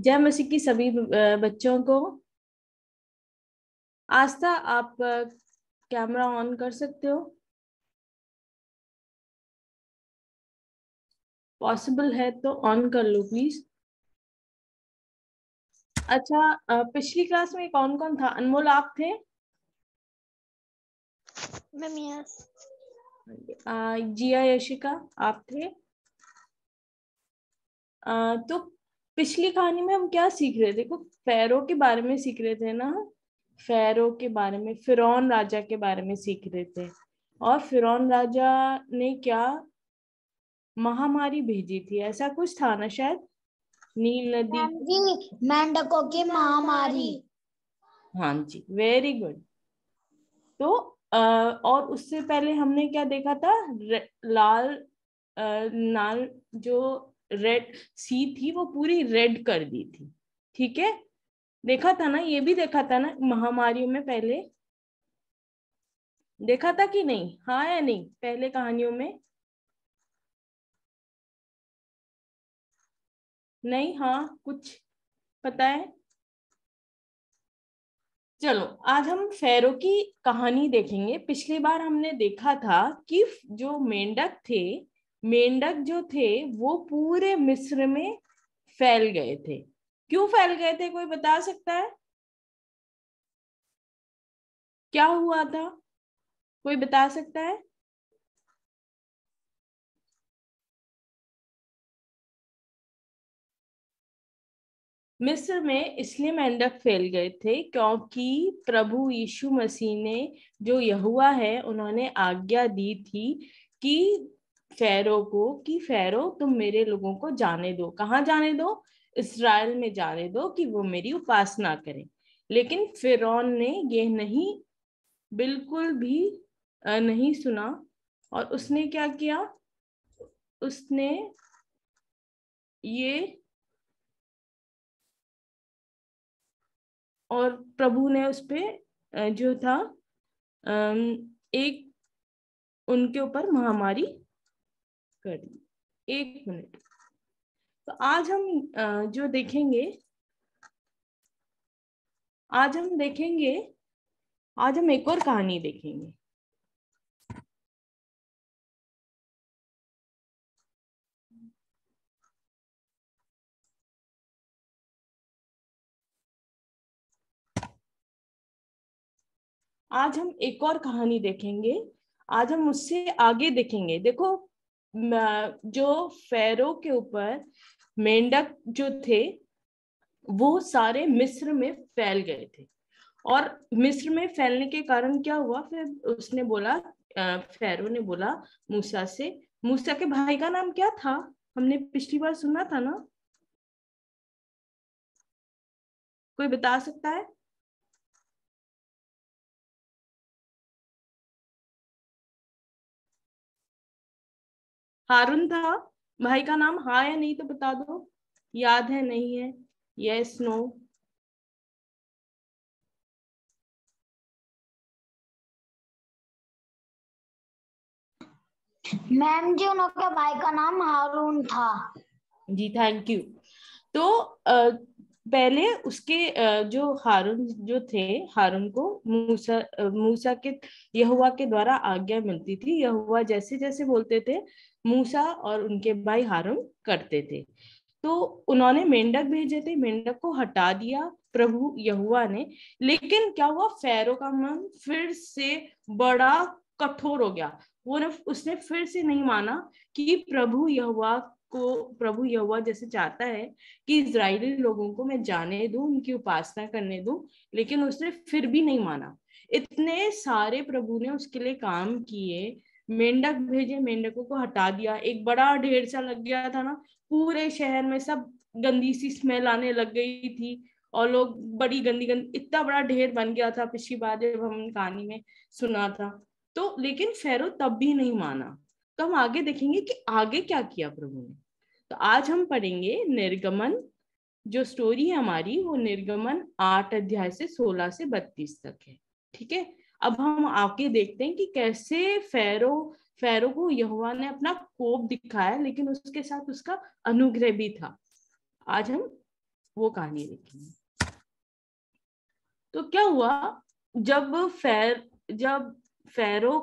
जय मसीह की सभी बच्चों को। आस्था, आप कैमरा ऑन कर सकते हो? पॉसिबल है तो ऑन कर लो प्लीज। अच्छा, पिछली क्लास में कौन कौन था? अनमोल आप थे? Ma'am yes. जिया, यशिका आप थे? तो पिछली कहानी में हम क्या सीख रहे थे? देखो, फेरो के बारे में सीख रहे थे ना। फेरो के बारे में, फिरौन राजा के बारे में सीख रहे थे। और फिरौन राजा ने क्या महामारी भेजी थी, ऐसा कुछ था ना शायद। नील नदी। मैम जी, मेंढकों की महामारी। हाँ जी, वेरी गुड। तो और उससे पहले हमने क्या देखा था? लाल नाल, जो रेड सी थी वो पूरी रेड कर दी थी। ठीक है, देखा था ना, ये भी देखा था ना महामारियों में पहले। देखा था कि नहीं? हाँ या नहीं? पहले कहानियों में नहीं? हाँ, कुछ पता है? चलो, आज हम फेरो की कहानी देखेंगे। पिछली बार हमने देखा था कि जो मेंढक थे, मेंढक जो थे वो पूरे मिस्र में फैल गए थे। क्यों फैल गए थे, कोई बता सकता है? क्या हुआ था, कोई बता सकता है? मिस्र में इसलिए मेंढक फैल गए थे क्योंकि प्रभु यीशु मसीह ने, जो यहोवा है, उन्होंने आज्ञा दी थी कि फेरो को, कि फेरो तुम मेरे लोगों को जाने दो। कहाँ जाने दो? इस्राएल में जाने दो, कि वो मेरी उपासना करें। लेकिन फिरौन ने ये नहीं, बिल्कुल भी नहीं सुना। और उसने क्या किया? उसने ये, और प्रभु ने उस पे जो था एक, उनके ऊपर महामारी कर दी। एक मिनट। तो आज हम जो देखेंगे, आज हम देखेंगे, आज हम एक और कहानी देखेंगे। आज हम एक और कहानी देखेंगे। आज हम उससे आगे देखेंगे। देखो, जो फेरो के ऊपर मेंढक जो थे वो सारे मिस्र में फैल गए थे। और मिस्र में फैलने के कारण क्या हुआ? फिर उसने बोला, फेरो ने बोला मूसा से। मूसा के भाई का नाम क्या था? हमने पिछली बार सुना था ना, कोई बता सकता है? हारून था भाई का नाम। हाँ या नहीं तो बता दो, याद है नहीं है? Yes, no? मैम जी, उनके भाई का नाम हारून था। जी, थैंक यू। तो पहले उसके जो हारून जो थे, हारून को मूसा के, यहोवा के द्वारा आज्ञा मिलती थी। यहोवा जैसे जैसे बोलते थे, मूसा और उनके भाई हारून करते थे। तो उन्होंने मेंढक भेजे थे, मेंढक को हटा दिया प्रभु यहोवा ने। लेकिन क्या हुआ? फैरो का मन फिर से बड़ा कठोर हो गया। उसने फिर से नहीं माना कि प्रभु यहोवा को, प्रभु यहोवा जैसे चाहता है कि इजरायली लोगों को मैं जाने दूं, उनकी उपासना करने दूं, लेकिन उसने फिर भी नहीं माना। इतने सारे प्रभु ने उसके लिए काम किए, मेंढक भेजे, मेंढकों को हटा दिया, एक बड़ा ढेर सा लग गया था ना, पूरे शहर में सब गंदी सी स्मेल आने लग गई थी। और लोग बड़ी गंदी गंदी, इतना बड़ा ढेर बन गया था पिछली बार जब हम कहानी में सुना था। तो लेकिन फेरो तब भी नहीं माना। तो हम आगे देखेंगे कि आगे क्या किया प्रभु ने। तो आज हम पढ़ेंगे निर्गमन। जो स्टोरी है हमारी, वो निर्गमन 8 अध्याय से 16 से 32 तक है। ठीक है, अब हम आगे देखते हैं कि कैसे फेरो को यहोवा ने अपना कोप दिखाया, लेकिन उसके साथ उसका अनुग्रह भी था। आज हम वो कहानी देखेंगे। तो क्या हुआ, जब फैरो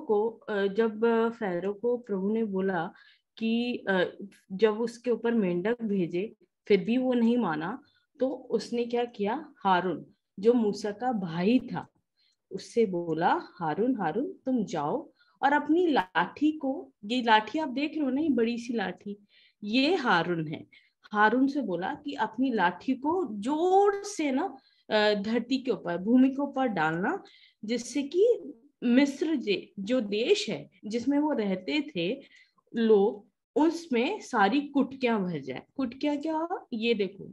को प्रभु ने बोला कि जब उसके ऊपर मेंढक भेजे फिर भी वो नहीं माना, तो उसने क्या किया, हारून जो मूसा का भाई था उससे बोला, हारून हारून तुम जाओ और अपनी लाठी को, ये लाठी आप देख रहे हो ना, ये बड़ी सी लाठी, ये हारून है, हारून से बोला कि अपनी लाठी को जोर से ना धरती के ऊपर, भूमि के ऊपर डालना, जिससे कि मिस्र जो देश है जिसमें वो रहते थे लोग, उसमें सारी कुटकियां भर जाए। कुटकियां क्या, ये देखो।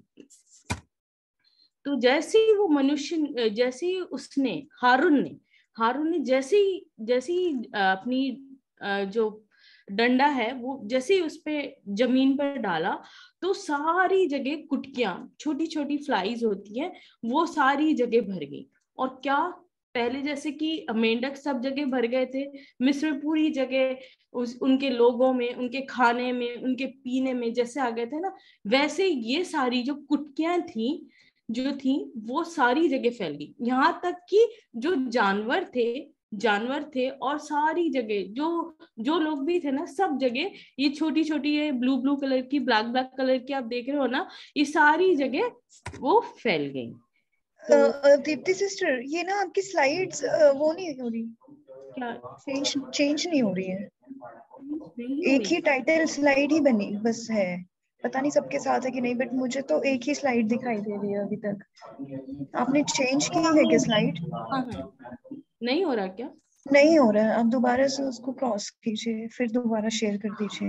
तो जैसे ही वो मनुष्य, जैसे ही हारून ने जैसे ही अपनी जो डंडा है वो जैसे ही उस पे जमीन पर डाला, तो सारी जगह कुटकियां, छोटी छोटी फ्लाइज होती हैं, वो सारी जगह भर गई। और क्या, पहले जैसे कि मेंढक सब जगह भर गए थे, मिस्र पूरी जगह उनके लोगों में, उनके खाने में, उनके पीने में जैसे आ गए थे ना, वैसे ये सारी जो कुटकियां थी वो सारी जगह फैल गई। यहाँ तक कि जो जानवर थे और सारी जगह जो लोग भी थे ना, सब जगह ये छोटी छोटी, ये ब्लू ब्लू कलर की, ब्लैक ब्लैक कलर की आप देख रहे हो ना, ये सारी जगह वो फैल गई। तो दीप्ति सिस्टर, ये ना आपकी स्लाइड्स वो नहीं हो रही, क्या चेंज नहीं हो रही है, नहीं हो एक ही रही? टाइटल स्लाइड ही बनी बस है, पता नहीं सबके साथ है कि नहीं, बट मुझे तो एक ही स्लाइड दिखाई दे रही है अभी तक। आपने चेंज की है क्या स्लाइड? हाँ, नहीं हो रहा क्या? नहीं हो रहा है, आप दोबारा से उसको क्रॉस कीजिए, फिर दोबारा शेयर कर दीजिए।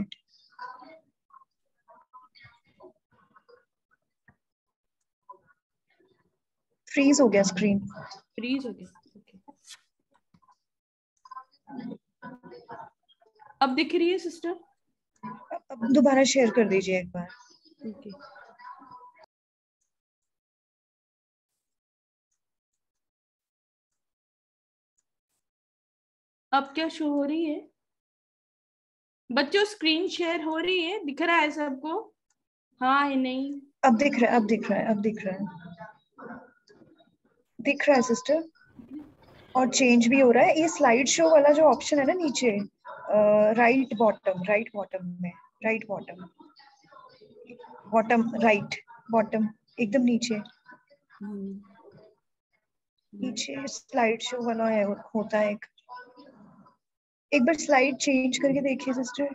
फ्रीज हो गया स्क्रीन। फ्रीज हो गया, okay. अब दिख रही है सिस्टर? अब दोबारा शेयर कर दीजिए एक बार। ओके। अब क्या शो हो रही है बच्चों? स्क्रीन शेयर हो रही है, दिख रहा है सबको? हाँ या नहीं? अब दिख रहा है, अब दिख रहा है, अब दिख रहा है, दिख रहा है सिस्टर, और चेंज भी हो रहा है। ये स्लाइड शो वाला जो ऑप्शन है ना नीचे, राइट बॉटम में, राइट बॉटम राइट बॉटम, एकदम नीचे नीचे स्लाइड शो वाला है, होता है एक बार स्लाइड चेंज करके देखिए सिस्टर।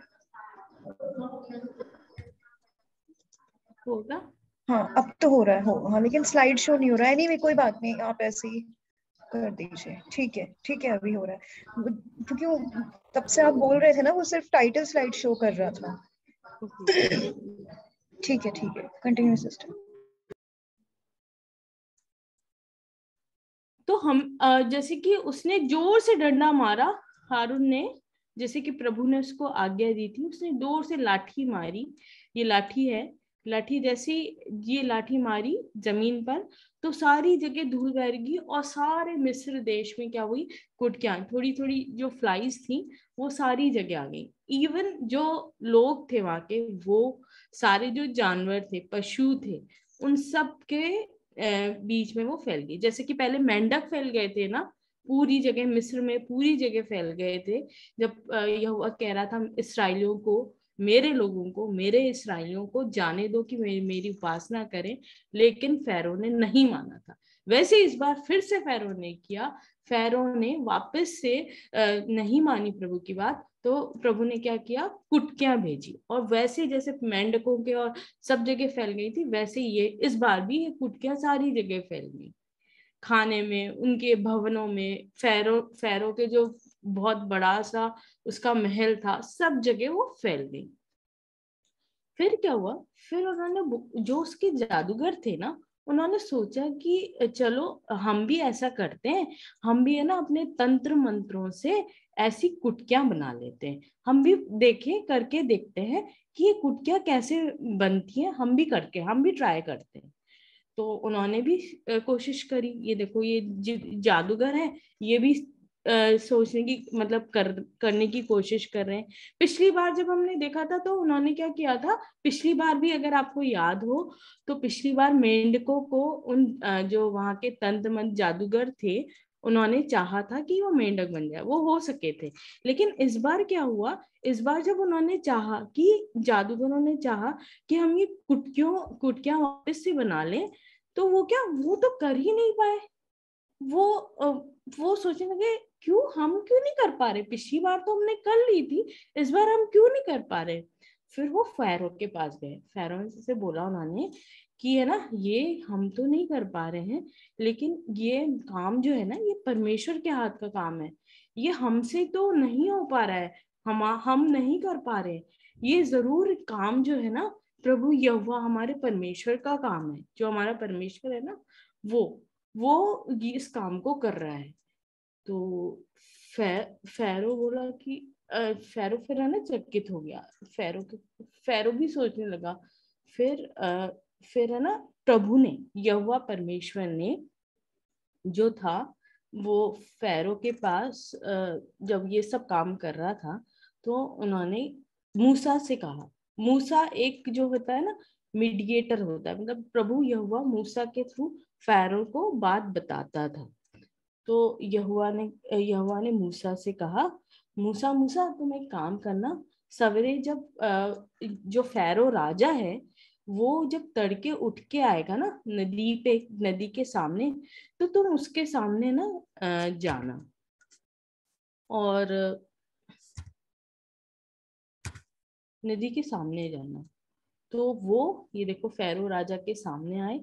होगा। हाँ अब तो हो रहा है, हाँ, लेकिन स्लाइड शो नहीं हो रहा है। नहीं, कोई बात नहीं, आप ऐसे ही कर दीजिए, ठीक है, अभी हो रहा है, क्योंकि तब से आप बोल रहे थे ना, वो सिर्फ टाइटल स्लाइड शो कर रहा था। ठीक है, कंटिन्यू सिस्टर। तो हम जैसे कि उसने जोर से डंडा मारा, हारून ने, जैसे कि प्रभु ने उसको आज्ञा दी थी, उसने जोर से लाठी मारी। ये लाठी है, लाठी जैसी, ये लाठी मारी जमीन पर, तो सारी जगह धूल भर गई और सारे मिस्र देश में क्या हुई, कुटकियां, थोड़ी थोड़ी जो फ्लाइज थी वो सारी जगह आ गई। इवन जो लोग थे वहां के, वो सारे जो जानवर थे, पशु थे, उन सब के बीच में वो फैल गई। जैसे कि पहले मेंढक फैल गए थे ना पूरी जगह, मिस्र में पूरी जगह फैल गए थे, जब यहोवा कह रहा था इसराइलियों को, मेरे लोगों को, मेरे इसराइलियों को जाने दो कि मेरी उपासना करें, लेकिन फैरो ने नहीं माना था। वैसे इस बार फिर से फैरो ने किया, फैरो ने वापस से नहीं मानी प्रभु की बात, तो प्रभु ने क्या किया, कुटकियां भेजी, और वैसे जैसे मेंढकों के और सब जगह फैल गई थी, वैसे ये इस बार भी ये कुटकियां सारी जगह फैल गई, खाने में, उनके भवनों में, फैरो के जो बहुत बड़ा सा उसका महल था, सब जगह वो फैल गई। फिर क्या हुआ, फिर उन्होंने, जो उसके जादूगर थे ना, उन्होंने सोचा कि चलो हम भी ऐसा करते हैं, हम भी है ना अपने तंत्र मंत्रों से ऐसी कुटकियां बना लेते हैं, हम भी देखें, करके देखते हैं कि ये कुटकियां कैसे बनती हैं, हम भी ट्राई करते हैं। तो उन्होंने भी कोशिश करी। ये देखो, ये जादूगर है, ये भी सोचने की मतलब करने की कोशिश कर रहे हैं। पिछली बार जब हमने देखा था तो उन्होंने क्या किया था, पिछली बार भी अगर आपको याद हो तो पिछली बार मेंढकों को उन जो वहां के तंत्र मंत्र जादूगर थे उन्होंने चाहा था कि वो मेंढक बन जाए, वो हो सके थे। लेकिन इस बार क्या हुआ, इस बार जब उन्होंने चाहा कि जादूगरों ने चाहा कि हम ये कुटकियां वापस से बना लें, तो वो क्या, वो तो कर ही नहीं पाए। वो सोचने लगे हम क्यों नहीं कर पा रहे, पिछली बार तो हमने कर ली थी, इस बार हम क्यों नहीं कर पा रहे। फिर वो फैरो के पास गए, फैरो से बोला उन्होंने कि है ना, ये हम तो नहीं कर पा रहे हैं, लेकिन ये काम जो है ना, ये परमेश्वर के हाथ का काम है, ये हमसे तो नहीं हो पा रहा है, हम नहीं कर पा रहे, ये जरूर काम जो है ना प्रभु यहोवा हमारे परमेश्वर का काम है, जो हमारा परमेश्वर है ना वो इस काम को कर रहा है। तो फैरो बोला कि फैरो फिर है ना चकित हो गया, फैरो भी सोचने लगा। फिर है ना प्रभु ने, यहोवा परमेश्वर ने जो था वो फैरो के पास जब ये सब काम कर रहा था तो उन्होंने मूसा से कहा। मूसा एक जो होता है ना मीडिएटर होता है, मतलब प्रभु यहोवा मूसा के थ्रू फैरो को बात बताता था। तो यहोवा ने मूसा से कहा, मूसा मूसा तुम एक काम करना, सवेरे जब जो फैरो राजा है वो जब तड़के उठ के आएगा ना नदी के सामने, तो तुम उसके सामने ना जाना, और नदी के सामने जाना। तो वो ये देखो फैरो राजा के सामने आए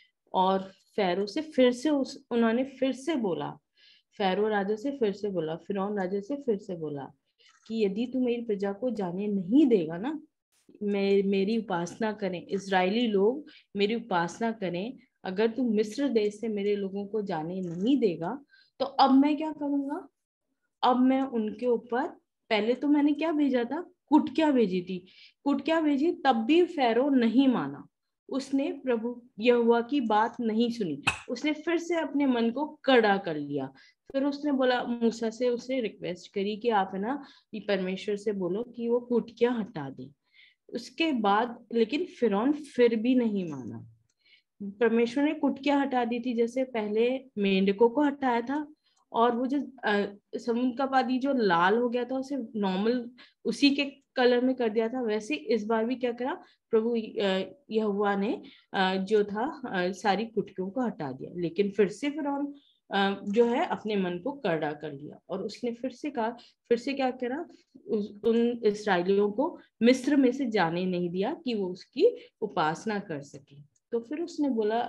और फैरो से फिर से उन्होंने फिर से बोला, फैरो राजा से फिर से बोला, फिरौन राजा से फिर से बोला कि यदि तू मेरी प्रजा को जाने नहीं देगा ना, मेरी उपासना करें, इजरायली लोग मेरी उपासना करें, अगर तू मिस्र देश से मेरे लोगों को जाने नहीं देगा तो अब मैं क्या करूंगा, अब मैं उनके ऊपर, पहले तो मैंने क्या भेजा था, कुटकिया भेजी थी, कुटकिया भेजी, तब भी फैरो नहीं माना, उसने प्रभु यहोवा की बात नहीं सुनी, उसने फिर से अपने मन को कड़ा कर लिया। फिर उसने बोला मूसा से, उसने रिक्वेस्ट करी कि आप है ना परमेश्वर से बोलो कि वो कुटकिया हटा दे। उसके बाद लेकिन फिरौन फिर भी नहीं माना। परमेश्वर ने कुटकिया हटा दी थी, जैसे पहले मेंढकों को हटाया था, और वो जो समुद्र का पानी जो लाल हो गया था उसे नॉर्मल उसी के कलर में कर दिया था, वैसे इस बार भी क्या करा प्रभु यहोवा ने जो था सारी कुटकियों को हटा दिया। लेकिन फिर से फिरौन जो है अपने मन को कड़ा कर लिया, और उसने फिर से कहा, फिर से क्या करा, उन इसराइलियों को मिस्र में से जाने नहीं दिया कि वो उसकी उपासना कर सके। तो फिर उसने बोला,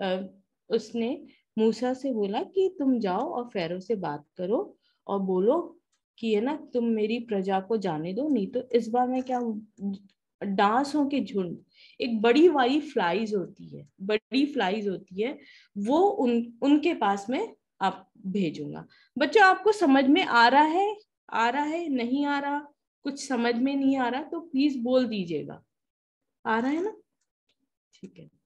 उसने मूसा से बोला कि तुम जाओ और फैरो से बात करो और बोलो कि है ना तुम मेरी प्रजा को जाने दो, नहीं तो इस बार मैं क्या, डांसों के झुंड, एक बड़ी वाली फ्लाइज होती है, बड़ी फ्लाइज होती है, वो उनके पास में आप भेजूंगा। बच्चों आपको समझ में आ रहा है, नहीं आ रहा, कुछ समझ में नहीं आ रहा तो प्लीज बोल दीजिएगा, आ रहा है ना, ठीक है।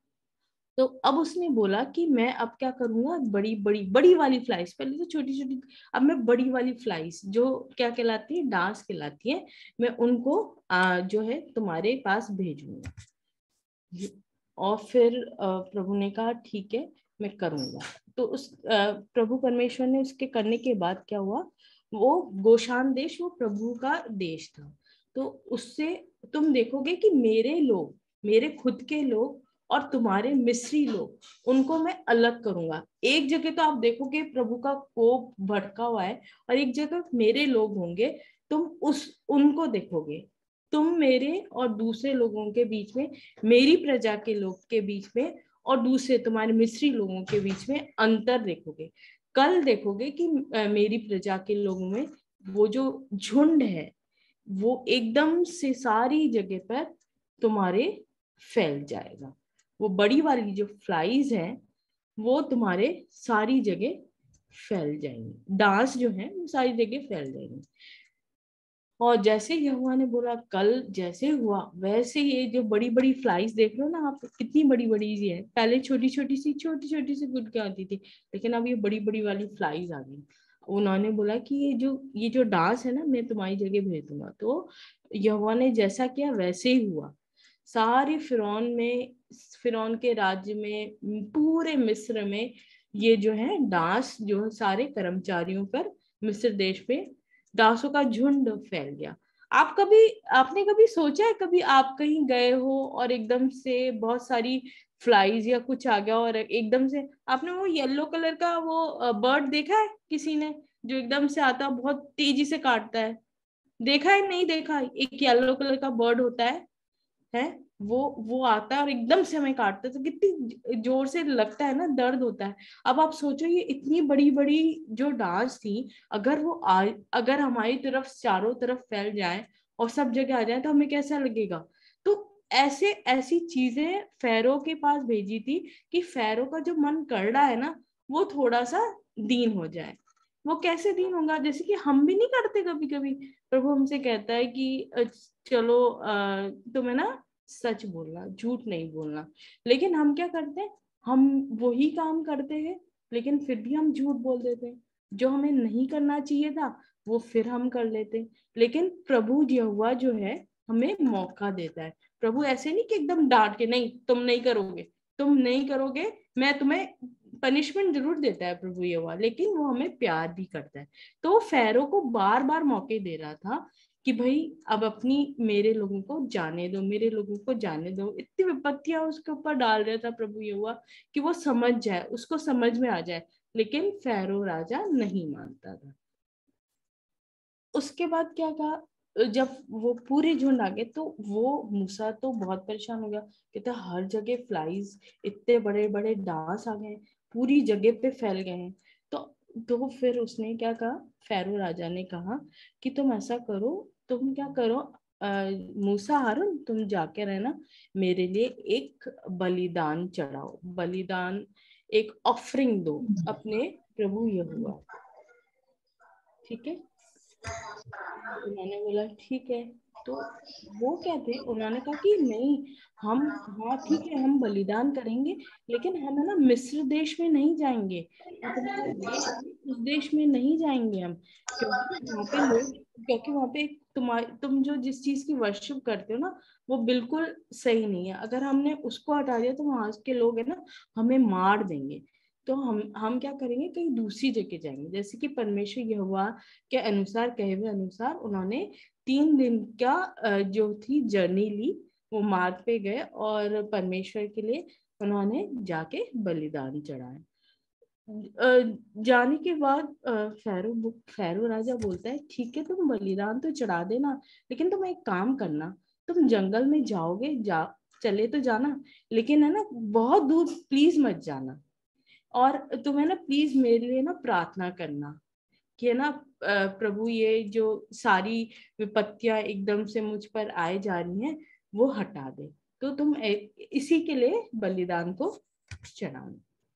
तो अब उसने बोला कि मैं अब क्या करूंगा, बड़ी वाली फ्लाइज, पहले तो छोटी छोटी, अब मैं बड़ी वाली फ्लाइज जो क्या कहलाती है, डांस कहलाती है, मैं उनको जो है तुम्हारे पास भेजूंगा। और फिर प्रभु ने कहा ठीक है मैं करूंगा। तो उस प्रभु परमेश्वर ने उसके करने के बाद क्या हुआ, वो गोशान देश वो प्रभु का देश था। तो उससे तुम देखोगे कि मेरे लोग, मेरे खुद के लोग और तुम्हारे मिस्री लोग, उनको मैं अलग करूंगा। एक जगह तो आप देखोगे प्रभु का कोप भड़का हुआ है, और एक जगह मेरे लोग होंगे, तुम उनको देखोगे, तुम मेरे और दूसरे लोगों के बीच में, मेरी प्रजा के लोग के बीच में और दूसरे तुम्हारे मिस्री लोगों के बीच में अंतर देखोगे। कल देखोगे कि मेरी प्रजा के लोगों में वो जो झुंड है वो एकदम से सारी जगह पर तुम्हारे फैल जाएगा। वो बड़ी वाली जो फ्लाइज है वो तुम्हारे सारी जगह फैल जाएंगी, डांस जो है वो सारी जगह फैल जाएंगी। और जैसे यहोवा ने बोला कल जैसे हुआ वैसे ये जो बड़ी बड़ी फ्लाइज देख रहे हो ना आप, कितनी बड़ी बड़ी सी है, पहले छोटी छोटी सी गुटकियां आती थी, लेकिन अब ये बड़ी बड़ी वाली फ्लाइज आ गई। उन्होंने बोला कि ये जो डांस है ना, मैं तुम्हारी जगह भेज दूंगा। तो यहोवा ने जैसा किया वैसे ही हुआ। सारे फिरौन के राज्य में, पूरे मिस्र में ये जो है डांस, जो सारे कर्मचारियों पर, मिस्र देश पे दासों का झुंड फैल गया। आपने कभी सोचा है, कभी आप कहीं गए हो और एकदम से बहुत सारी फ्लाइज या कुछ आ गया और एकदम से आपने वो येलो कलर का वो बर्ड देखा है किसी ने, जो एकदम से आता है बहुत तेजी से काटता है? देखा है? नहीं देखा? एक येलो कलर का बर्ड होता है वो आता है और एकदम से हमें काटता है, तो कितनी जोर से लगता है ना, दर्द होता है। अब आप सोचो, ये इतनी बड़ी बड़ी जो डांस थी, अगर हमारी तरफ चारों तरफ फैल जाए और सब जगह आ जाए तो हमें कैसा लगेगा? तो ऐसे ऐसी चीजें फैरो के पास भेजी थी कि फैरो का जो मन कर रहा है ना, वो थोड़ा सा दीन हो जाए। वो कैसे दीन होगा? जैसे कि हम भी नहीं करते कभी कभी। प्रभु हमसे कहता है कि चलो तुम्हें ना सच बोलना, झूठ नहीं बोलना, लेकिन हम क्या करते हैं? हम वही काम करते हैं, लेकिन फिर भी हम झूठ बोल देते हैं। जो हमें नहीं करना चाहिए था वो फिर हम कर लेते हैं। लेकिन प्रभु यहोवा जो है हमें मौका देता है। प्रभु ऐसे नहीं कि एकदम डांट के, नहीं तुम नहीं करोगे, तुम नहीं करोगे, मैं तुम्हें पनिशमेंट जरूर देता है प्रभु यहोवा, लेकिन वो हमें प्यार भी करता है। तो फैरो को बार बार मौके दे रहा था कि भाई अब अपनी मेरे लोगों को जाने दो, मेरे लोगों को जाने दो। इतनी विपत्तियां उसके ऊपर डाल रहा था प्रभु यहोवा कि वो समझ जाए, उसको समझ में आ जाए, लेकिन फैरो राजा नहीं मानता था। उसके बाद क्या कहा, जब वो पूरे झुंड आ गए तो वो मूसा तो बहुत परेशान हो गया। कहता हर जगह फ्लाइज, इतने बड़े बड़े डांस आ गए, पूरी जगह पे फैल गए हैं। तो फिर उसने क्या कहा, फैरो राजा ने कहा कि तुम ऐसा करो, तुम क्या करो, मूसा हारून तुम जाके रहना, मेरे लिए एक बलिदान चढ़ाओ, बलिदान एक ऑफरिंग दो अपने प्रभु यहोवा। ठीक है? उन्होंने बोला ठीक है। तो वो क्या थे, उन्होंने कहा कि नहीं, हम, हाँ ठीक है हम बलिदान करेंगे, लेकिन हम है ना मिस्र देश में नहीं जाएंगे, जो तुम्हारा देश है उस देश में नहीं जाएंगे हम। क्योंकि वहां पे तुम जो जिस चीज की वर्शिप करते हो ना, वो बिल्कुल सही नहीं है। अगर हमने उसको हटा दिया तो वहां के लोग है ना हमें मार देंगे। तो हम क्या करेंगे, कहीं दूसरी जगह जाएंगे। जैसे कि परमेश्वर यहोवा के अनुसार, कहे हुए अनुसार, उन्होंने 3 दिन का जो थी जर्नी ली, वो मार्ग पे गए और परमेश्वर के लिए उन्होंने जाके बलिदान चढ़ाया। जाने के बाद फैरो राजा बोलता है ठीक है तुम बलिदान तो चढ़ा देना, लेकिन तुम एक काम करना, तुम जंगल में जाओगे, चले तो जाना, लेकिन है ना बहुत दूर प्लीज मत जाना। और तुम्हें ना प्लीज मेरे लिए ना प्रार्थना करना कि है ना प्रभु ये जो सारी विपत्तियां एकदम से मुझ पर आए जा रही हैं वो हटा दे। तो तुम इसी के लिए बलिदान को चढ़ाना।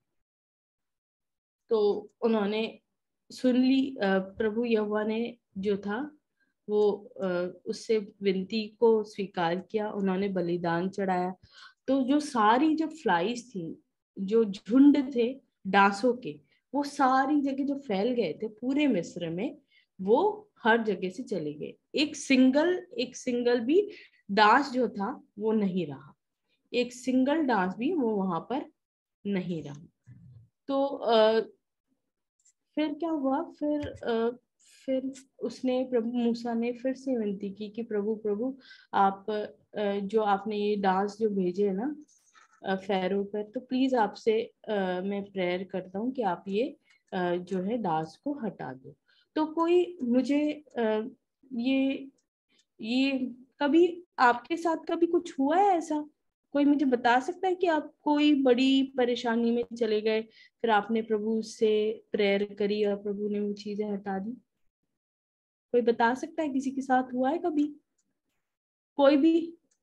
तो उन्होंने सुन ली, प्रभु यहोवा ने जो था वो उससे विनती को स्वीकार किया, उन्होंने बलिदान चढ़ाया। तो जो सारी जो फ्लाइज थी, जो झुंड थे डांसों के, वो सारी जगह जो फैल गए थे पूरे मिस्र में, वो हर जगह से चले गए। एक सिंगल भी डांस जो था वो नहीं रहा, एक सिंगल डांस भी वो वहां पर नहीं रहा। तो फिर क्या हुआ, फिर उसने, प्रभु मूसा ने फिर से विनती की कि प्रभु प्रभु आप जो आपने ये डांस जो भेजे है ना फैरो पर, तो प्लीज आपसे मैं प्रेयर करता हूँ कि आप ये जो है डांस को हटा दो। तो कोई मुझे ये ये कभी आपके साथ कभी कुछ हुआ है ऐसा? कोई मुझे बता सकता है कि आप कोई बड़ी परेशानी में चले गए, फिर आपने प्रभु से प्रेयर करी और प्रभु ने वो चीजें हटा दी? कोई बता सकता है किसी के साथ हुआ है कभी? कोई भी,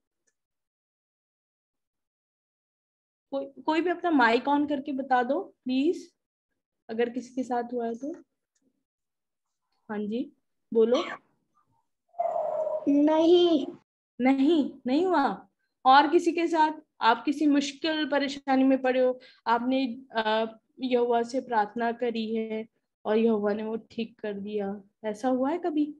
कोई भी अपना माइक ऑन करके बता दो प्लीज, अगर किसी के साथ हुआ है तो। हाँ जी, बोलो। नहीं। नहीं, नहीं हुआ? और किसी के साथ आप किसी मुश्किल परेशानी में पड़े हो, आपने यहोवा से प्रार्थना करी है और यहोवा ने वो ठीक कर दिया। ऐसा हुआ है कभी?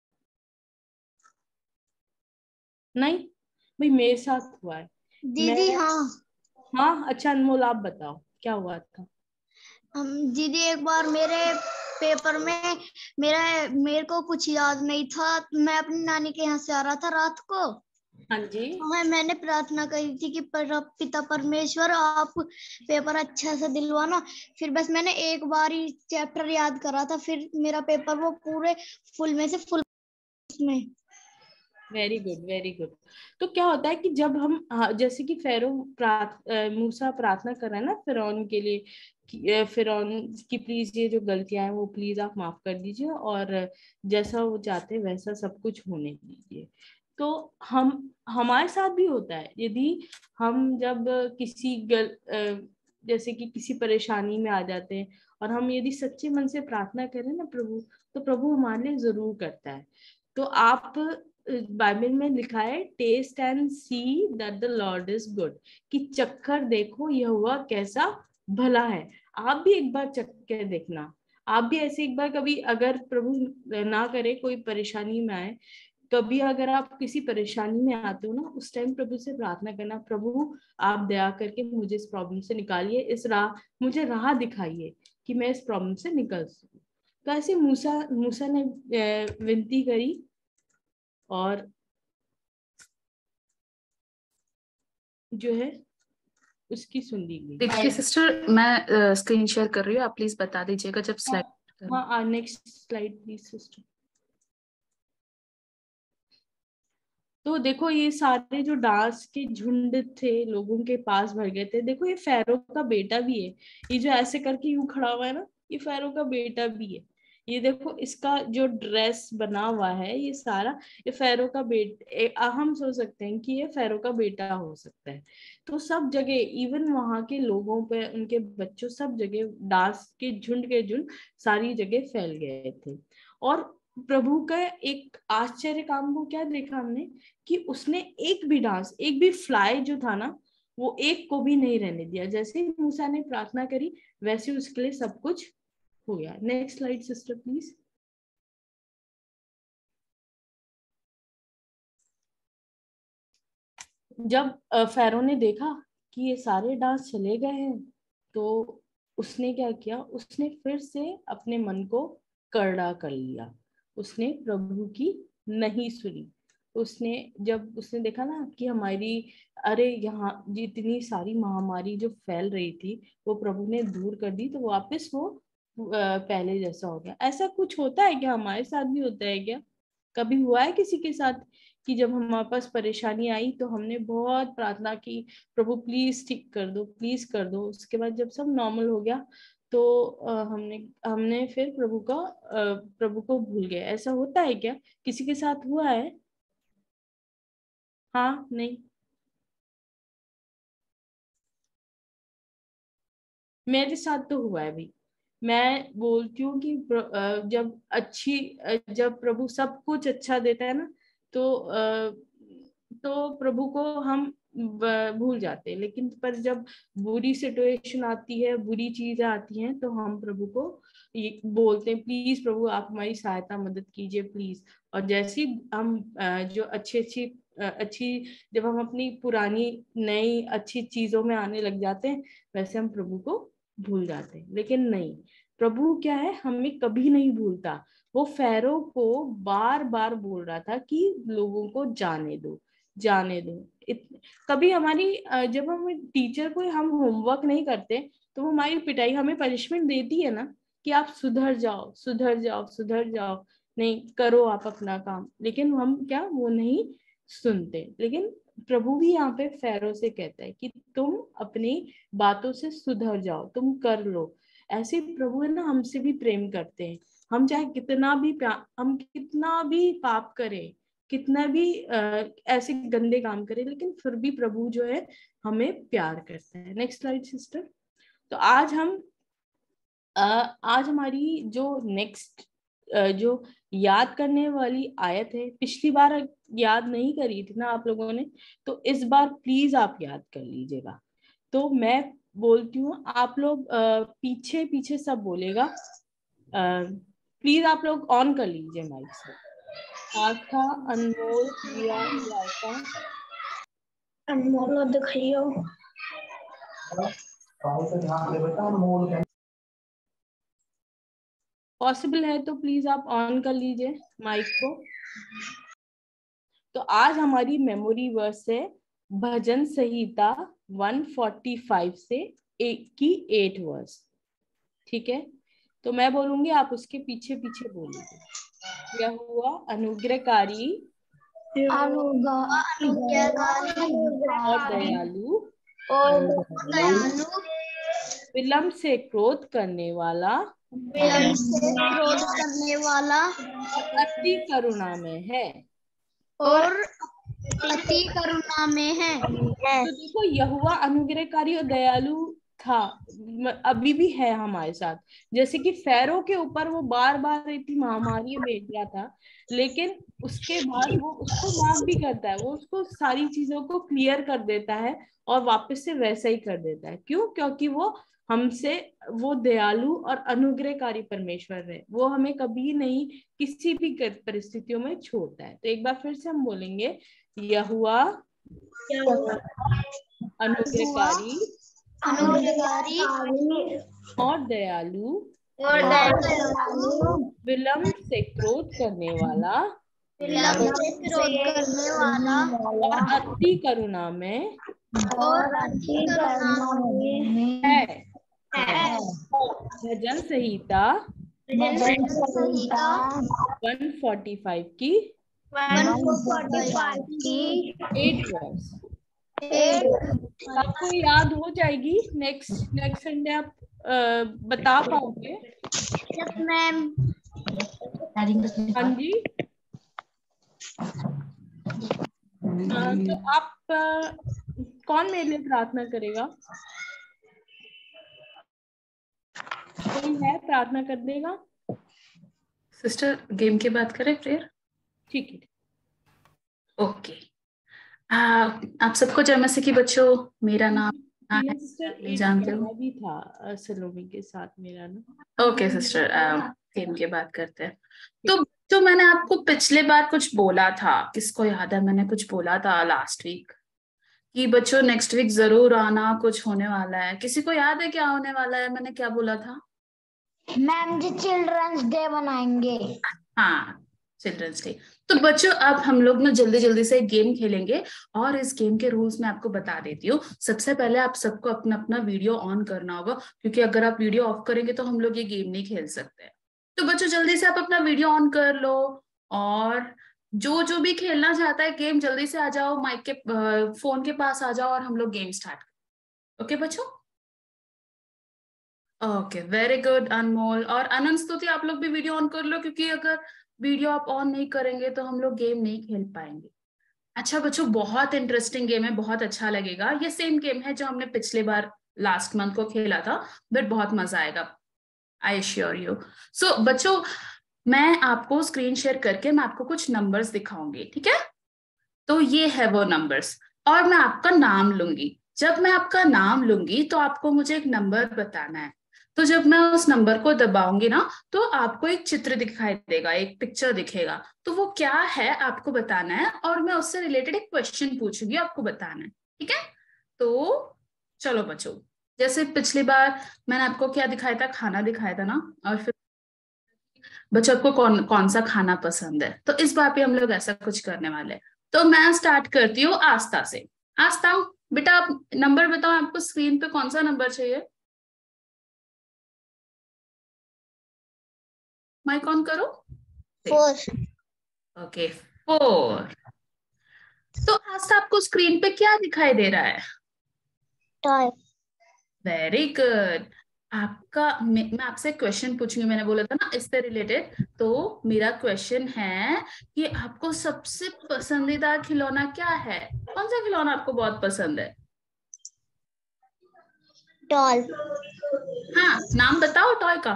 नहीं भाई, मेरे साथ हुआ है। दीदी मैं, हाँ। हाँ अच्छा अनमोल आप बताओ क्या हुआ था? दीदी एक बार मेरे पेपर में मेरे को कुछ याद नहीं था। मैं अपनी नानी के यहाँ से आ रहा था रात को। हाँ जी। मैंने प्रार्थना करी थी कि पिता परमेश्वर आप पेपर अच्छा से दिलवाना। फिर बस मैंने एक बार ही चैप्टर याद करा था, फिर मेरा पेपर वो पूरे फुल में से फुल में। Very good very good. तो क्या होता है कि जब हम, हाँ, जैसे कि मूसा प्रार्थना कर रहा है ना फिरौन के लिए कि फिरौन की प्लीज ये जो गलतियां हैं वो प्लीज आप माफ कर दीजिए और जैसा वो चाहते हैं वैसा सब कुछ होने दीजिए। तो हम हमारे साथ भी होता है, यदि हम जब जैसे कि किसी परेशानी में आ जाते हैं और हम यदि सच्चे मन से प्रार्थना करें ना प्रभु, तो प्रभु हमारे लिए जरूर करता है। तो आप, बाइबल में लिखा है taste and see that the Lord is good, कि चक्कर देखो यहोवा कैसा भला है। आप भी एक बार चख के देखना। आप भी ऐसे एक बार कभी, अगर प्रभु ना करे कोई परेशानी में आए, कभी अगर आप किसी परेशानी में आते हो ना, उस टाइम प्रभु से प्रार्थना करना, प्रभु आप दया करके मुझे इस प्रॉब्लम से निकालिए, मुझे राह दिखाइए कि मैं इस प्रॉब्लम से निकल सकूं। तो ऐसे मूसा मूसा ने विनती करी और जो है उसकी सुन ली गई। देखिए सिस्टर, मैं स्क्रीन शेयर कर रही हूँ, आप प्लीज बता दीजिएगा जब स्लाइड। हाँ नेक्स्ट स्लाइड प्लीज सिस्टर। तो देखो ये सारे जो डांस के झुंड थे लोगों के पास भर गए थे। देखो ये फैरो का बेटा भी है, ये जो ऐसे करके यूं खड़ा हुआ है ना, ये फैरो का बेटा भी है। ये देखो इसका जो ड्रेस बना हुआ है ये सारा, ये फैरो का हम सोच सकते हैं कि ये फैरो का बेटा हो सकता है। तो सब जगह, इवन वहां के लोगों पे, उनके बच्चों, सब जगह डांस के झुंड सारी जगह फैल गए थे। और प्रभु का एक आश्चर्य काम को क्या देखा हमने, कि उसने एक भी डांस, एक भी फ्लाई जो था ना, वो एक को भी नहीं रहने दिया। जैसे ही मूसा ने प्रार्थना करी वैसे उसके लिए सब कुछ हो गया। Next slide sister please. जब फैरो ने देखा कि ये सारे डांस चले गए हैं, तो उसने क्या किया, उसने फिर से अपने मन को करड़ा कर लिया। उसने प्रभु की नहीं सुनी। जब उसने देखा ना कि हमारी, अरे यहाँ जितनी सारी महामारी जो फैल रही थी वो प्रभु ने दूर कर दी, तो वापस वो पहले जैसा हो गया। ऐसा कुछ होता है क्या? हमारे साथ भी होता है क्या? कभी हुआ है किसी के साथ कि जब हमारे पास परेशानी आई तो हमने बहुत प्रार्थना की, प्रभु प्लीज ठीक कर दो, प्लीज कर दो। उसके बाद जब सब नॉर्मल हो गया तो हमने हमने फिर प्रभु को भूल गए। ऐसा होता है क्या? किसी के साथ हुआ है? हाँ नहीं, मेरे साथ तो हुआ है भी। मैं बोलती हूँ कि जब प्रभु सब कुछ अच्छा देता है ना, तो प्रभु को हम भूल जाते हैं। लेकिन पर जब बुरी सिचुएशन आती है, बुरी चीजें आती हैं, तो हम प्रभु को ये बोलते हैं, प्लीज प्रभु आप हमारी सहायता मदद कीजिए प्लीज। और जैसी हम जो अच्छी जब हम अपनी पुरानी नई अच्छी चीजों में आने लग जाते हैं, वैसे हम प्रभु को भूल जाते हैं। लेकिन नहीं, प्रभु क्या है, हमें कभी नहीं भूलता। वो फैरो को बार बार बोल रहा था कि लोगों को जाने दो, जाने दो। कभी जब हम टीचर को हम होमवर्क नहीं करते तो वो हमारी पिटाई, हमें पनिशमेंट देती है ना, कि आप सुधर जाओ सुधर जाओ सुधर जाओ, नहीं करो आप अपना काम। लेकिन हम क्या, वो नहीं सुनते। लेकिन प्रभु भी यहाँ पे फैरो से कहता है कि तुम अपनी बातों से सुधर जाओ, तुम कर लो। ऐसे प्रभु है ना, हमसे भी प्रेम करते हैं। हम कितना भी पाप करें, कितना भी ऐसे गंदे काम करें, लेकिन फिर भी प्रभु जो है हमें प्यार करता है। Next slide sister. तो आज हमारी जो नेक्स्ट जो याद करने वाली आयत है, पिछली बार याद नहीं करी थी ना आप लोगों ने, तो इस बार प्लीज आप याद कर लीजिएगा। तो मैं बोलती हूँ, आप लोग पीछे पीछे सब बोलेगा, प्लीज आप लोग ऑन कर लीजिए माइक से। आस्था, अनमोल, प्रिया, रायका। अनमोल दिखाइयो। पॉसिबल है तो प्लीज आप ऑन कर लीजिए माइक को। तो आज हमारी मेमोरी वर्स है भजन संहिता 145 से 8 वर्स। ठीक है, तो मैं बोलूंगी, आप उसके पीछे पीछे बोलिए। यहोवा अनुग्रहकारी और दयालु, विलंब से क्रोध करने वाला, अति करुणा में है और अति करुणा में है। तो देखो, यहोवा अनुग्रहकारी और दयालु था, अभी भी है हमारे साथ। जैसे कि फैरो के ऊपर वो बार बार इतनी महामारी भेज रहा था, लेकिन उसके बाद वो उसको माफ भी करता है, वो उसको सारी चीजों को क्लियर कर देता है और वापस से वैसा ही कर देता है। क्यों? क्योंकि वो हमसे, वो दयालु और अनुग्रहकारी परमेश्वर है, वो हमें कभी नहीं किसी भी परिस्थितियों में छोड़ता है। तो एक बार फिर से हम बोलेंगे, यहोवा अनुग्रहकारी और दयालु, विलंब से क्रोध करने वाला और अति करुणा में है। भजन संहिता 145 की 8 वर्स आपको याद हो जाएगी। नेक्स्ट संडे आप बता पाओगे? मैम। हाँ जी। तो आप कौन मेरे लिए प्रार्थना करेगा? कोई है प्रार्थना कर देगा? सिस्टर गेम की बात करें प्रेयर? ठीक है, ओके। आप सबको जय मसीह की बच्चों, मेरा नाम सिस्टर जानते हो भी था सलोमी के साथ मेरा ना। ओके सिस्टर, गेम की बात करते हैं। तो मैंने आपको पिछले बार कुछ बोला था, किसको याद है? मैंने कुछ बोला था लास्ट वीक कि बच्चों नेक्स्ट वीक जरूर आना, कुछ होने वाला है। किसी को याद है क्या होने वाला है? मैंने क्या बोला था? मैम जी चिल्ड्रंस डे मनाएंगे। हाँ, चिल्ड्रंस डे। तो बच्चों अब हम लोग ना जल्दी जल्दी से गेम खेलेंगे, और इस गेम के रूल्स मैं आपको बता देती हूँ। सबसे पहले आप सबको अपना अपना वीडियो ऑन करना होगा, क्योंकि अगर आप वीडियो ऑफ करेंगे तो हम लोग ये गेम नहीं खेल सकते। तो बच्चों जल्दी से आप अपना वीडियो ऑन कर लो, और जो जो भी खेलना चाहता है गेम जल्दी से आ जाओ, माइक के फोन के पास आ जाओ और हम लोग गेम स्टार्ट करें। ओके बच्चों? ओके, वेरी गुड अनमोल और अनंत स्तुति, आप लोग भी वीडियो ऑन कर लो, क्योंकि अगर वीडियो आप ऑन नहीं करेंगे तो हम लोग गेम नहीं खेल पाएंगे। अच्छा बच्चों, बहुत इंटरेस्टिंग गेम है, बहुत अच्छा लगेगा। ये सेम गेम है जो हमने पिछले बार लास्ट मंथ को खेला था, बट बहुत मजा आएगा, आई एश्योर यू। सो बच्चों, मैं आपको स्क्रीन शेयर करके मैं आपको कुछ नंबर्स दिखाऊंगी, ठीक है? तो ये है वो नंबर्स, और मैं आपका नाम लूंगी। जब मैं आपका नाम लूंगी तो आपको मुझे एक नंबर बताना है। तो जब मैं उस नंबर को दबाऊंगी ना, तो आपको एक चित्र दिखाई देगा, एक पिक्चर दिखेगा। तो वो क्या है आपको बताना है, और मैं उससे रिलेटेड एक क्वेश्चन पूछूंगी, आपको बताना है, ठीक है? तो चलो बच्चों, जैसे पिछली बार मैंने आपको क्या दिखाया था, खाना दिखाया था ना, और फिर बच्चों आपको कौन कौन सा खाना पसंद है। तो इस बार भी हम लोग ऐसा कुछ करने वाले हैं। तो मैं स्टार्ट करती हूँ आस्था से। आस्था बेटा, आप नंबर बताओ, आपको स्क्रीन पे कौन सा नंबर चाहिए? माइक ऑन करो। 4। ओके, 4। तो आस्था आपको स्क्रीन पे क्या दिखाई दे रहा है? टॉय। Very good. आपका मैं आपसे क्वेश्चन पूछूंगी, मैंने बोला था ना इससे रिलेटेड। तो मेरा क्वेश्चन है कि आपको सबसे पसंदीदा खिलौना क्या है? कौन सा खिलौना आपको बहुत पसंद है? डॉल। हाँ, नाम बताओ टॉय का।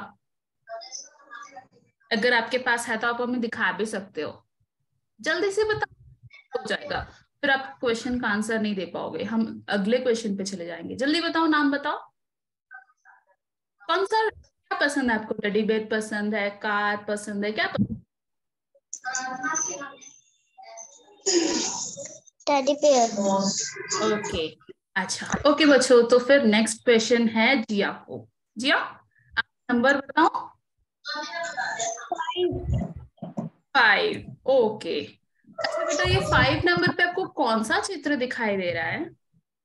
अगर आपके पास है तो आप हमें दिखा भी सकते हो, जल्दी से बताओ, हो जाएगा। फिर आप क्वेश्चन का आंसर नहीं दे पाओगे, हम अगले क्वेश्चन पे चले जाएंगे। जल्दी बताओ, नाम बताओ। कौन सा क्या पसंद है आपको? टेडी बेयर पसंद है, कार पसंद है, क्या पसंद? Teddy bear. ओके, अच्छा ओके बच्चों, तो फिर नेक्स्ट क्वेश्चन है जिया को। जिया, आप नंबर बताओ। 5। ओके, अच्छा बेटा, ये 5 नंबर पे आपको कौन सा चित्र दिखाई दे रहा है?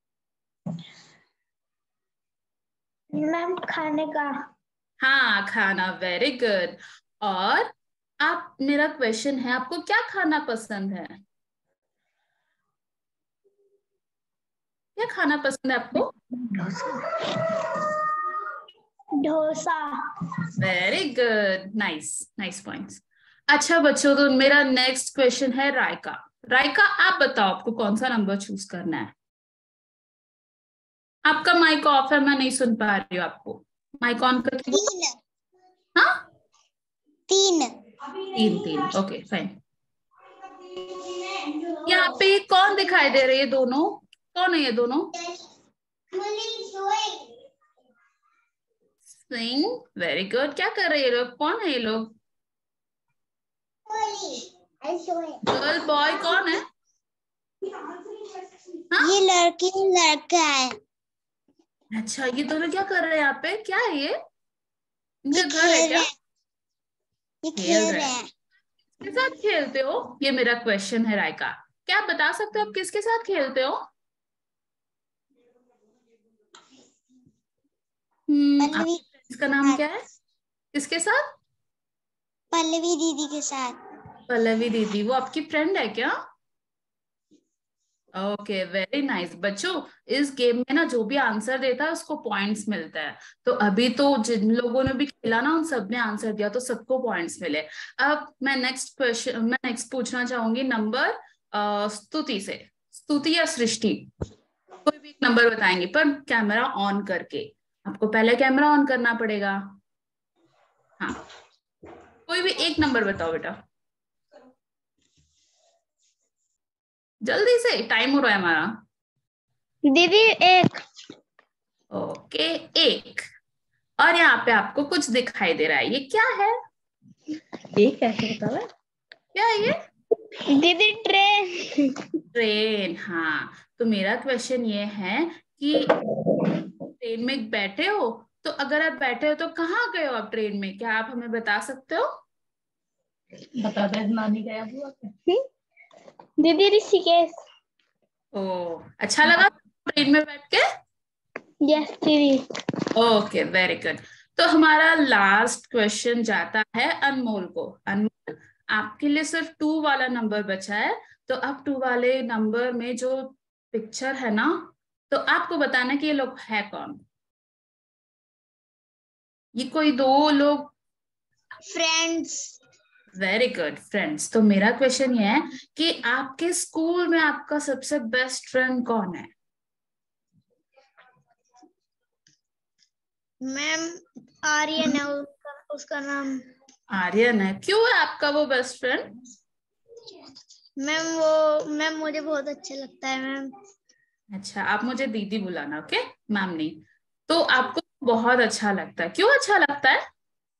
मैम खाने का। हाँ, खाना, वेरी गुड। और आप, मेरा क्वेश्चन है, आपको क्या खाना पसंद है? क्या खाना पसंद है आपको? Dosa. Very good, nice nice points. अच्छा बच्चों, तो मेरा नेक्स्ट क्वेश्चन है रायका। रायका, आप बताओ आपको कौन सा नंबर चूज करना है? आपका माइक ऑफ है, मैं नहीं सुन पा रही हूँ आपको। माइक ऑन करके बोलो। 3। हाँ, 3। 3 ओके फाइन। यहाँ पे कौन दिखाई दे रहे हैं? दोनों कौन है? ये दोनों सिंग, वेरी गुड। क्या कर रहे हैं ये लोग? कौन है ये लोग? गर्ल बॉय कौन है? हाँ? ये लड़की लड़का है। अच्छा, ये दोनों क्या कर रहे हैं यहाँ पे? क्या है ये? इनका ये घर है खेल क्या? रहे हैं। ये खेल खेल रहे रहे हैं। हैं। किसके साथ खेलते हो? ये मेरा क्वेश्चन है रायका। क्या आप बता सकते हो आप किसके साथ खेलते हो? पल्लवी आपके फ्रेंड्स का नाम क्या है? किसके साथ? पल्लवी दीदी के साथ। पल्लवी दीदी, वो आपकी फ्रेंड है क्या? Okay, very nice. बच्चों, इस गेम में ना जो भी आंसर देता है उसको पॉइंट्स मिलता है। तो अभी तो जिन लोगों ने भी खेला ना, उन सब ने आंसर दिया, तो सबको पॉइंट्स मिले। अब मैं नेक्स्ट पूछना चाहूंगी नंबर स्तुति से। स्तुति या सृष्टि, कोई भी एक नंबर बताएंगे, पर कैमरा ऑन करके। आपको पहले कैमरा ऑन करना पड़ेगा। हाँ, कोई भी एक नंबर बताओ बेटा, जल्दी से, टाइम हो रहा है हमारा। दीदी 1। ओके, 1। और यहाँ पे आपको कुछ दिखाई दे रहा है, ये क्या है? ये क्या है बताओ, क्या है ये? दीदी ट्रेन। ट्रेन, हाँ। तो मेरा क्वेश्चन ये है कि ट्रेन में बैठे हो, तो अगर आप बैठे हो तो कहाँ गए हो आप ट्रेन में? क्या आप हमें बता सकते हो? बता दे, नानी गया हुआ। दीदी ऋषिकेश। ओ, अच्छा लगा ट्रेन में बैठ के? यस दीदी। Okay, very good. तो हमारा लास्ट क्वेश्चन जाता है अनमोल को। अनमोल, आपके लिए सिर्फ 2 वाला नंबर बचा है। तो अब 2 वाले नंबर में जो पिक्चर है ना, तो आपको बताना कि ये लोग है कौन। ये कोई 2 लोग। फ्रेंड्स। Very good, friends. तो मेरा क्वेश्चन ये है कि आपके स्कूल में आपका सबसे बेस्ट फ्रेंड कौन है? मैम आर्यन है उसका नाम। आर्यन है। क्यों है आपका वो बेस्ट फ्रेंड? मैम मुझे बहुत अच्छा लगता है मैम। अच्छा, आप मुझे दीदी बुलाना, ओके, मैम नहीं। तो आपको बहुत अच्छा लगता है, क्यों अच्छा लगता है?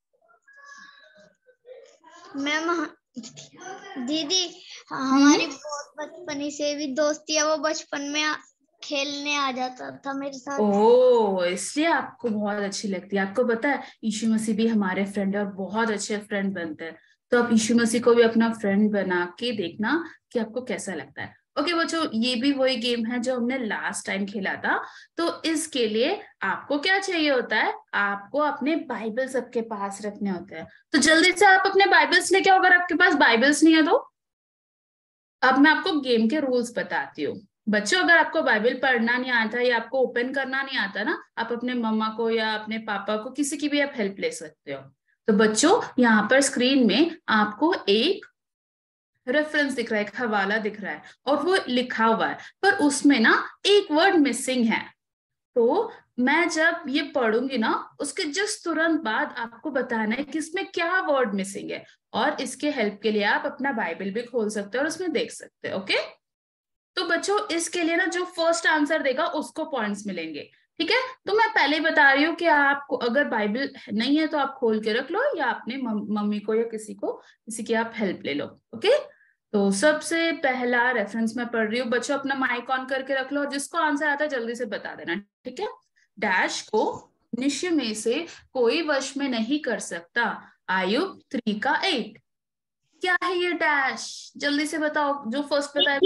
मैम दीदी हमारी बहुत बचपन से भी दोस्ती है, वो बचपन में खेलने आ जाता था मेरे साथ। ओह, इसलिए आपको बहुत अच्छी लगती है। आपको पता है, यीशु मसीह भी हमारे फ्रेंड है और बहुत अच्छे फ्रेंड बनते हैं। तो आप यीशु मसीह को भी अपना फ्रेंड बना के देखना कि आपको कैसा लगता है। ओके बच्चों, ये भी वही गेम है जो हमने लास्ट टाइम खेला था। तो इसके लिए आपको क्या चाहिए होता है? आपको अपने बाइबल सबके पास रखने होते हैं। तो जल्दी से आप अपने बाइबल्स लेके आओ, अगर आपके पास बाइबल्स नहीं है तो। अब मैं आपको गेम के रूल्स बताती हूँ। बच्चों, अगर आपको बाइबल पढ़ना नहीं आता या आपको ओपन करना नहीं आता ना, आप अपने मम्मा को या अपने पापा को, किसी की भी आप हेल्प ले सकते हो। तो बच्चों, यहाँ पर स्क्रीन में आपको एक रेफरेंस दिख रहा है, एक हवाला दिख रहा है, और वो लिखा हुआ है, पर उसमें ना एक वर्ड मिसिंग है। तो मैं जब ये पढ़ूंगी ना, उसके जस्ट तुरंत बाद आपको बताना है कि इसमें क्या वर्ड मिसिंग है। और इसके हेल्प के लिए आप अपना बाइबल भी खोल सकते हो और उसमें देख सकते हो, ओके। तो बच्चों, इसके लिए ना जो फर्स्ट आंसर देगा उसको पॉइंट्स मिलेंगे, ठीक है। तो मैं पहले ही बता रही हूँ कि आपको अगर बाइबल नहीं है तो आप खोल के रख लो, या अपने मम्मी को या किसी की आप हेल्प ले लो। ओके, तो सबसे पहला रेफरेंस मैं पढ़ रही हूँ। बच्चों अपना माइक ऑन करके रख लो, और जिसको आंसर आता है जल्दी से बता देना, ठीक है। डैश को मनुष्य में से कोई वश में नहीं कर सकता। आयुब 3:8। क्या है ये डैश? जल्दी से बताओ, जो फर्स्ट बताए।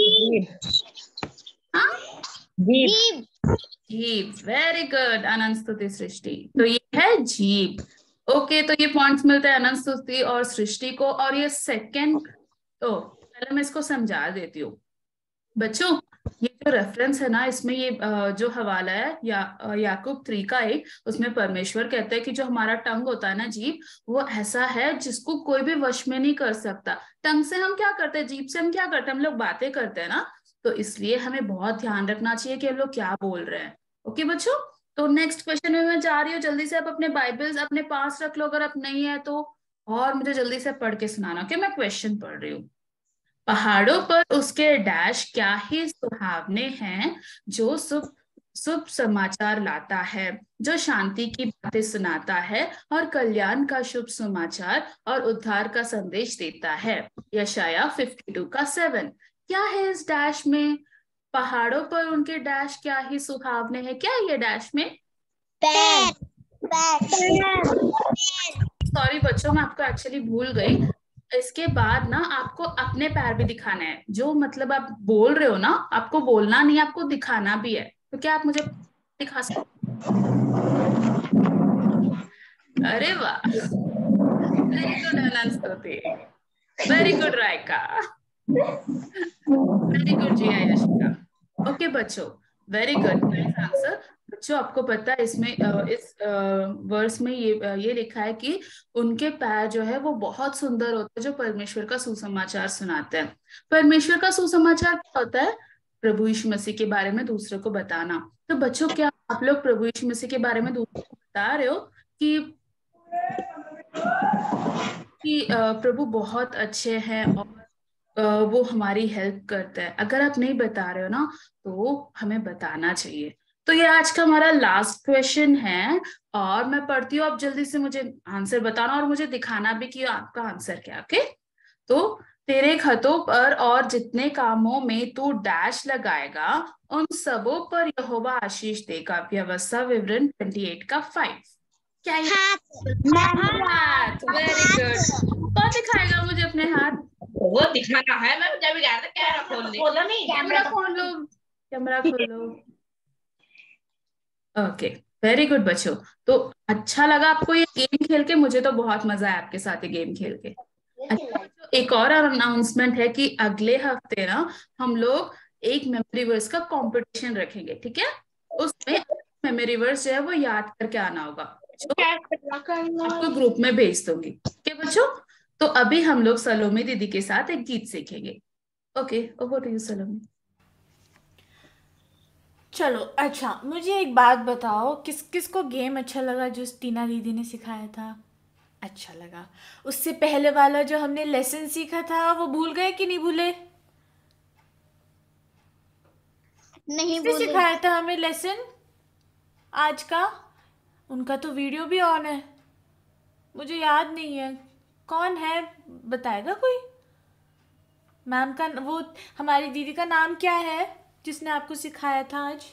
जीभ। जीभ, वेरी गुड। अनंत स्तुति सृष्टि, तो ये है जीभ। ओके, तो ये पॉइंट्स मिलते हैं अनंत स्तुति और सृष्टि को। और ये सेकंड, तो पहले मैं इसको समझा देती हूँ बच्चों। ये जो रेफरेंस है ना, इसमें ये जो हवाला है याकूब 3:8, उसमें परमेश्वर कहते हैं कि जो हमारा टंग होता है ना, जीभ, वो ऐसा है जिसको कोई भी वश में नहीं कर सकता। टंग से हम क्या करते हैं, जीभ से हम क्या करते हैं, हम लोग बातें करते हैं ना, तो इसलिए हमें बहुत ध्यान रखना चाहिए कि हम लोग क्या बोल रहे हैं। ओके बच्चों, तो नेक्स्ट क्वेश्चन में मैं जा रही हूँ। जल्दी से आप अपने बाइबल्स अपने पास रख लो, अगर आप नहीं है तो, और मुझे जल्दी से पढ़ के सुनाना कि मैं क्वेश्चन पढ़ रही हूँ। पहाड़ों पर उसके डैश क्या ही सुहावने हैं, जो शुभ शुभ समाचार लाता है, जो शांति की बातें सुनाता है और कल्याण का शुभ समाचार और उद्धार का संदेश देता है। यशाया 52:7। क्या है इस डैश में? पहाड़ों पर उनके डैश क्या ही सुहावने हैं। क्या है ये डैश में? पैर। सॉरी बच्चों, मैं आपको एक्चुअली भूल गई। इसके बाद ना आपको अपने पैर भी दिखाना है। जो मतलब आप बोल रहे हो ना, आपको बोलना नहीं, आपको दिखाना भी है। तो क्या आप मुझे दिखा सकते? अरे वाह, very good Anant Stuti, very good Raika, very good जी यशिका। ओके बच्चों, वेरी गुड, नाइस आंसर। बच्चों आपको पता है इसमें इस वर्स में ये लिखा है कि उनके पैर जो है वो बहुत सुंदर होते हैं, जो परमेश्वर का सुसमाचार सुनाते हैं। परमेश्वर का सुसमाचार क्या होता है? प्रभु यीशु मसीह के बारे में दूसरों को बताना। तो बच्चों, क्या आप लोग प्रभु यीशु मसीह के बारे में दूसरों को बता रहे हो कि प्रभु बहुत अच्छे हैं और वो हमारी हेल्प करता है? अगर आप नहीं बता रहे हो ना, तो हमें बताना चाहिए। तो ये आज का हमारा लास्ट क्वेश्चन है, और मैं पढ़ती हूँ, आप जल्दी से मुझे आंसर बताना और मुझे दिखाना भी कि आपका आंसर क्या। ओके, तो तेरे खतों पर और जितने कामों में तू डैश लगाएगा, उन सबों पर यहोवा आशीष देगा। व्यवस्था विवरण 28:5। क्या ये? हाथ, वेरी गुड। कौन दिखाएगा मुझे अपने हाथ? वो दिखाना है, मैं जब गया था कैमरा खोल ले। खोलो नहीं, कैमरा खोलो, कैमरा खोलो। ओके, वेरी गुड बच्चों। तो अच्छा लगा आपको ये गेम खेल के? मुझे तो बहुत मजा आया आपके साथ ये गेम खेल के। अच्छा बच्चों, एक और अनाउंसमेंट है कि अगले हफ्ते ना हम लोग एक मेमोरी वर्स का कंपटीशन रखेंगे, ठीक है? उसमें मेमोरी वर्स जो है वो याद करके आना होगा। आपको ग्रुप में भेज दूंगी, ठीक है बच्चों? तो अभी हम लोग सलोमी दीदी के साथ एक गीत सीखेंगे। Okay, over to you Salomi. चलो, अच्छा मुझे एक बात बताओ, किस किस को गेम अच्छा लगा जो टीना दीदी ने सिखाया था? अच्छा लगा। उससे पहले वाला जो हमने लेसन सीखा था, वो भूल गए कि नहीं भूले? नहीं किसने बोले। सिखाया था हमें लेसन आज का? उनका तो वीडियो भी ऑन है, मुझे याद नहीं है कौन है, बताएगा कोई? मैम का, वो हमारी दीदी का नाम क्या है जिसने आपको सिखाया था आज?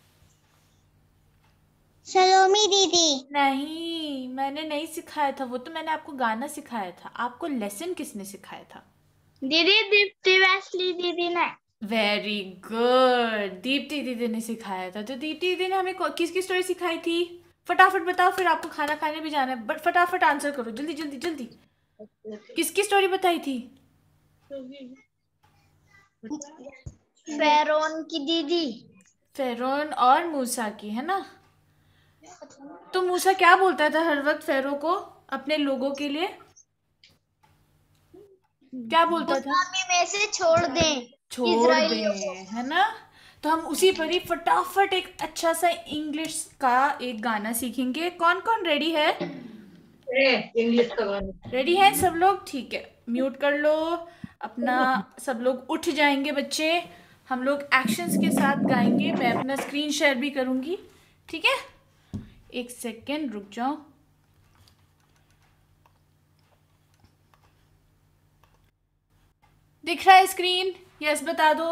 सलोमी दीदी। नहीं, मैंने नहीं सिखाया था वो, तो मैंने आपको गाना सिखाया था। आपको लेसन किसने सिखाया था? दीदी दीप्ति वैसली दीदी ने। वेरी गुड, दीप्ति दीदी ने सिखाया था। तो दीप्ति दीदी ने हमें किसकी स्टोरी सिखाई थी? फटाफट बताओ, फिर आपको खाना खाने भी जाना है, बट फटाफट आंसर करो, जल्दी जल्दी जल्दी। किसकी स्टोरी बताई थी? फेरोन की दीदी। फेरोन और मूसा की, है ना? तो मूसा क्या बोलता था हर वक्त फेरो को, अपने लोगों के लिए क्या बोलता था? में से छोड़ दें, छोड़ दें, है ना? तो हम उसी पर ही फटाफट एक अच्छा सा इंग्लिश का एक गाना सीखेंगे। कौन कौन रेडी है? इंग्लिश का गाना रेडी है सब लोग? ठीक है, म्यूट कर लो अपना, सब लोग उठ जाएंगे बच्चे। हम लोग एक्शंस के साथ गाएंगे, मैं अपना स्क्रीन शेयर भी करूंगी, ठीक है, एक सेकेंड रुक जाओ। दिख रहा है स्क्रीन? यस बता दो,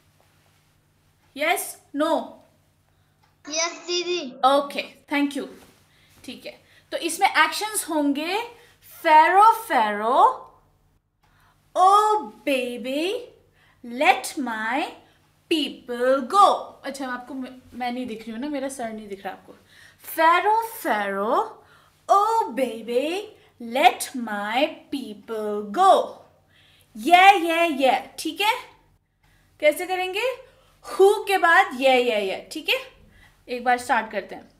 यस नो? यस दीदी। Okay thank you. ठीक है, तो इसमें एक्शंस होंगे pharaoh pharaoh, oh baby let my people go. अच्छा आपको मैं नहीं दिख रही हूँ ना, मेरा सर नहीं दिख रहा आपको। Pharaoh pharaoh, oh baby let my people go. ये ठीक है। कैसे करेंगे? हु के बाद ये, ठीक है। एक बार स्टार्ट करते हैं।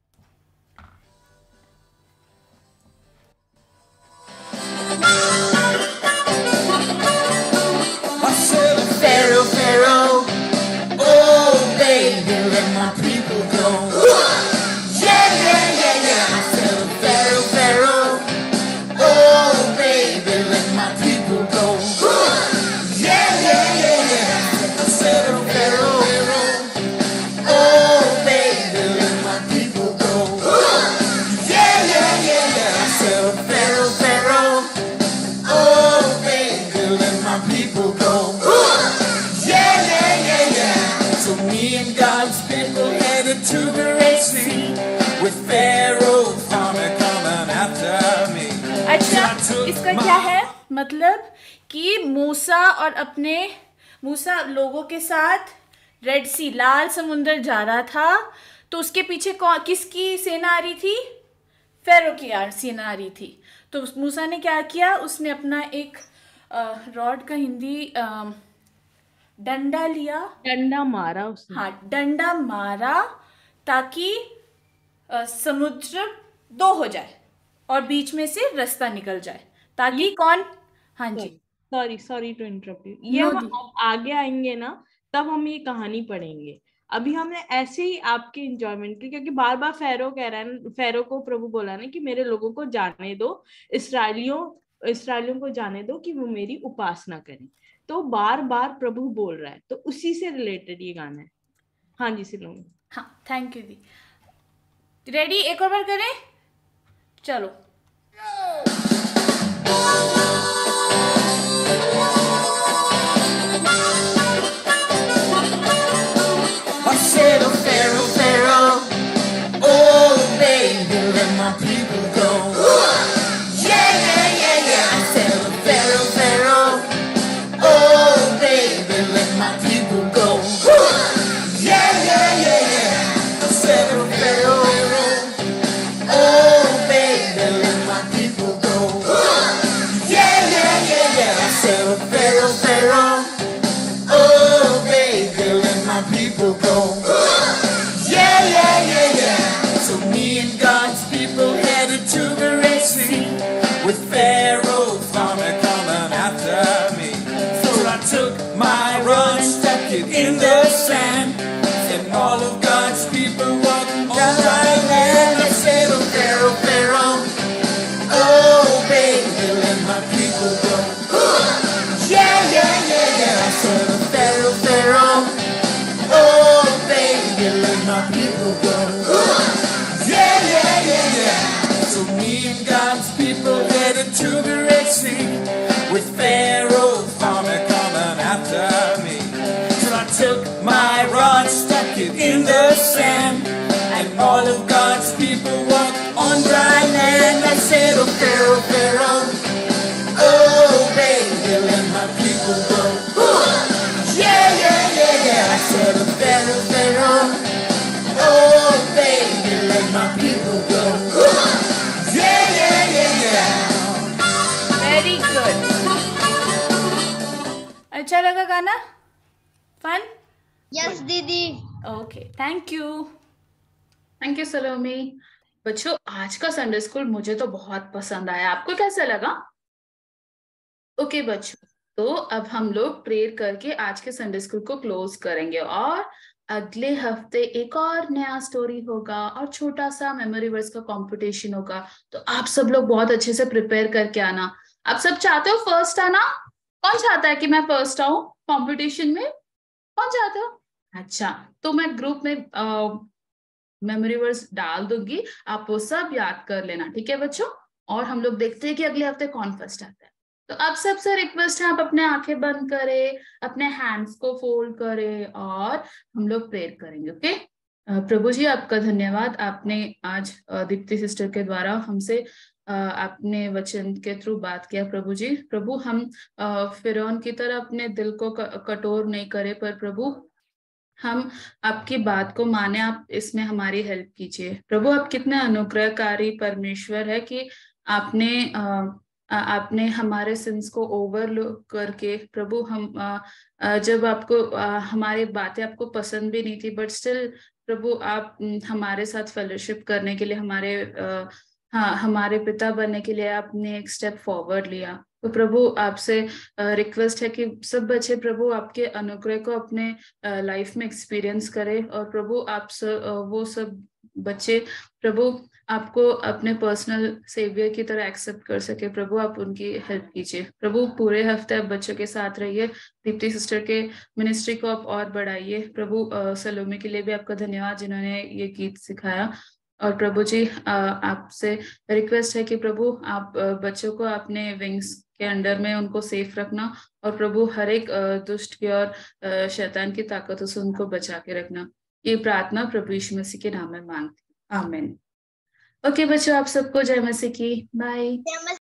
Pharaoh, Pharaoh, oh baby, let my people go. Yeah. I said, Pharaoh, Pharaoh, oh baby, let my people go. Yeah. I said, Pharaoh, oh baby, let my people go. Yeah. I said, Pharaoh, Pharaoh, oh baby, let my people go. So me and God's people headed to the Red Sea with Pharaoh coming after me. अच्छा, इसका क्या है मतलब कि मूसा लोगों के साथ red सी लाल समुंदर जा रहा था, तो उसके पीछे किसकी सेना आ रही थी? फेरो की सेना आ रही थी। तो मूसा ने क्या किया? उसने अपना एक रॉड का हिंदी डंडा लिया, डंडा मारा उसने। हाँ, डंडा मारा ताकि समुद्र दो हो जाए और बीच में से रास्ता निकल जाए, ताकि कौन? हाँ जी, सॉरी टू इंटरप्ट यू। ये हम अब आगे आएंगे ना, तब हम ये कहानी पढ़ेंगे। अभी हमने ऐसे ही आपके इंजॉयमेंट के, क्योंकि बार बार फेरो को प्रभु बोला ना कि मेरे लोगों को जाने दो, इसराइलियों को जाने दो कि वो मेरी उपासना करें। तो बार बार प्रभु बोल रहा है, तो उसी से रिलेटेड ये गाना है। हाँ जी सिलोमी। हाँ थैंक यू दी। रेडी? एक और बार करें, चलो। I said, oh Pharaoh, Pharaoh, oh baby, let my people go. Yeah. I said, oh Pharaoh, Pharaoh, oh baby, let my people go. Yeah. I said, oh Pharaoh, oh baby, let my people go. Yeah. I said, oh Pharaoh, Pharaoh, oh baby, let my people go. Yeah. So me and God's people headed to the Red Sea with Pharaoh coming after me. So I took my rod and stuck it in the sand, and all of God's people walked on dry land. I said, oh Pharaoh, Pharaoh, oh baby, let my people go. Yeah. I said, oh Pharaoh, Pharaoh, oh baby, let my people go. Yeah. So me and God's people headed to the Red Sea with Pharaoh coming after me. So I took my rod, stuck it in the sand, and all of God's people walked on dry land. I said, oh Pharaoh, Pharaoh, oh baby, let my people go. Yeah. I said, oh Pharaoh, Pharaoh, oh baby, let my people go. Yeah. Very good. अच्छा लगा गाना? Fun? Yes दीदी। Okay thank you. Thank you Salomi. बच्चों, आज का Sunday school मुझे तो बहुत पसंद आया। आपको कैसा लगा? ओके बच्चों, तो अब हम लोग प्रेयर करके आज के संडे स्कूल को क्लोज करेंगे, और अगले हफ्ते एक और नया स्टोरी होगा और छोटा सा मेमोरी वर्ड्स का कंपटीशन होगा। तो आप सब लोग बहुत अच्छे से प्रिपेयर करके आना। आप सब चाहते हो फर्स्ट आना? कौन चाहता है कि मैं फर्स्ट आऊं कंपटीशन में? कौन चाहते हो? अच्छा, तो मैं ग्रुप में मेमोरी वर्ड्स डाल दूंगी, आप वो सब याद कर लेना, ठीक है बच्चों। और हम लोग देखते हैं कि अगले हफ्ते कौन फर्स्ट आता है। तो आप सबसे रिक्वेस्ट है, आप अपने आंखें बंद करें, अपने हैंड्स को फोल्ड करें और हम लोग प्रेयर करेंगे। ओके। प्रभु जी आपका धन्यवाद, आपने आज दीप्ति सिस्टर के द्वारा हमसे आपने वचन के थ्रू बात किया प्रभु जी। प्रभु हम फिरौन की तरह अपने दिल को कठोर नहीं करे, पर प्रभु हम आपकी बात को माने, आप इसमें हमारी हेल्प कीजिए। प्रभु आप कितने अनुग्रहकारी परमेश्वर है कि आपने हमारे सिंस को ओवरलुक करके प्रभु हम जब आपको हमारी बातें आपको पसंद भी नहीं थी, बट स्टिल प्रभु आप हमारे साथ फेलोशिप करने के लिए, हमारे पिता बनने के लिए आपने एक स्टेप फॉरवर्ड लिया। तो प्रभु आपसे रिक्वेस्ट है कि सब बच्चे प्रभु आपके अनुग्रह को अपने लाइफ में एक्सपीरियंस करें, और प्रभु आप वो सब बच्चे प्रभु आपको अपने पर्सनल सेवियर की तरह एक्सेप्ट कर सके। प्रभु आप उनकी हेल्प कीजिए। प्रभु पूरे हफ्ते आप बच्चों के साथ रहिए, दीप्ति सिस्टर के मिनिस्ट्री को आप और बढ़ाइए। प्रभु सलोमी के लिए भी आपका धन्यवाद जिन्होंने ये गीत सिखाया। और प्रभु जी आपसे रिक्वेस्ट है कि प्रभु आप बच्चों को अपने विंग्स के अंडर में उनको सेफ रखना, और प्रभु हर एक दुष्ट की और शैतान की ताकतों से उनको बचा के रखना। ये प्रार्थना प्रभु यीशु मसीह के नाम में मांगती हूं, आमीन। ओके बच्चों, आप सबको जय मसीह की, बाय।